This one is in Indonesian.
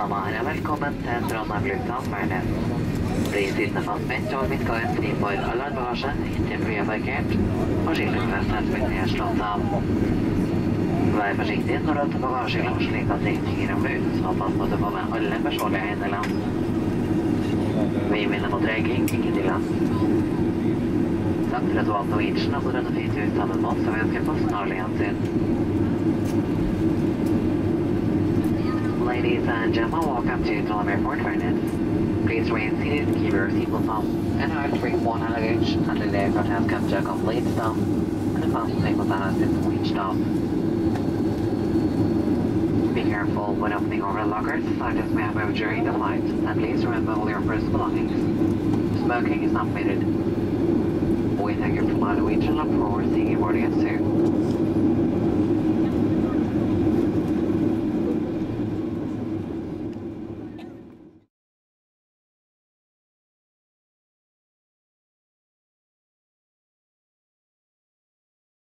damer og herrer, velkommen til Trondheim lufthavn Værnes. Bli sittende fastspent, og vi skal fri for alarmbagasje inntil flyet er parkert, og skiltene er slått av. Vær forsiktig når du tar bagasjeklapp, slik at ringninger ramler ut, så pass på at du får med alle personlige eiendeler. Vi minner mot røyking, ikke til land. Takk for at du valgte Norwegian, og så denne fint ut sammen med oss, så vi ønsker på snarlig gjensyn. Ladies and gentlemen, welcome to Trondheim Airport, Værnes. Please remain seated, keep your seatbelt on, and I'll bring one hand luggage until the aircraft has come to a complete stop, and the fasten table has been switched off. Be careful when opening overhead lockers, such as we have moved during the flight, and please remember all your personal belongings. Smoking is not permitted. We thank you for my Norwegian and look forward to seeing you boarding us soon.